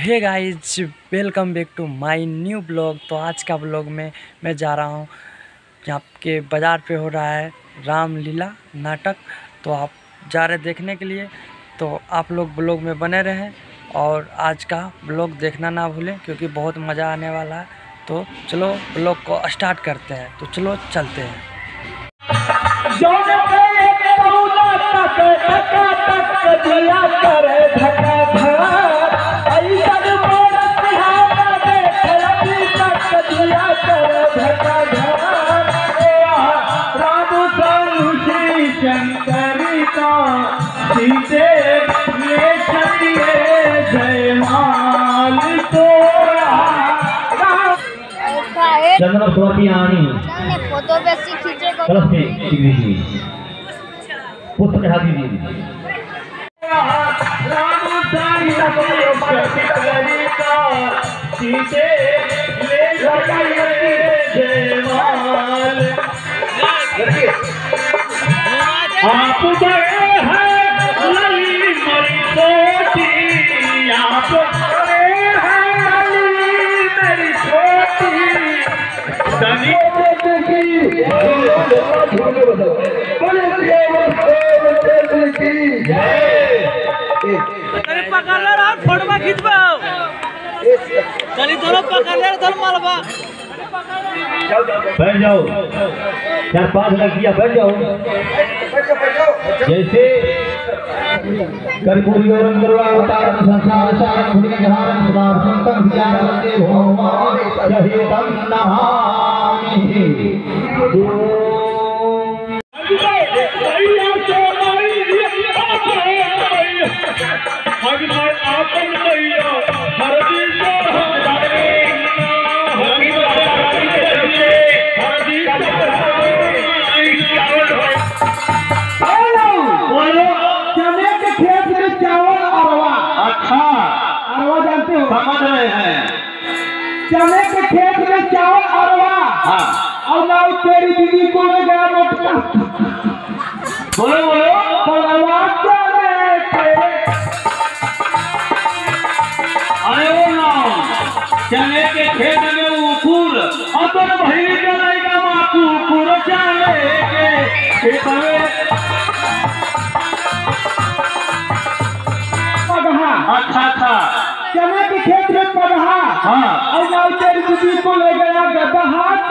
Hey guys, welcome back to my new blog. तो आज का ब्लॉग में मैं जा रहा हूँ, यहाँ के बाज़ार पे हो रहा है रामलीला नाटक। तो आप जा रहे देखने के लिए, तो आप लोग ब्लॉग में बने रहें और आज का ब्लॉग देखना ना भूलें क्योंकि बहुत मज़ा आने वाला है। तो चलो ब्लॉग को स्टार्ट करते हैं। तो चलो चलते हैं। चंद्र स्वाति आनी फोटो बेसी खींचे को कलश में दीजिए, पुत्र हाथ दीजिए। आप गए हैं लली मरी छोटी, आप गए हैं लली मेरी छोटी। पकड़ ले रहा फोटो खींचबा चली दोनों पकड़ ले धर मारबा। बैठ जाओ, 4-5 लड़कियां बैठ जाओ। जैसे कर्पूरी और अंगरवा अवतार संसार सारं भुजंग धारं सदा संतं ध्यानते भोमा चहितं नमामि। अरवा जानते हो? समझ रहे हैं। चने के खेत में चावल अरवा। हाँ। और ना तेरी दीदी को ले गया मोटका। बोलो बोलो। अरवा चने के। अरे ना, चने के खेत में उखूर और तो भाई चलेगा माकू कुर चने के खेत में। अच्छा चने के खेत में पढ़ा। हाँ। और ना तेरी दीदी को ले गया गदहा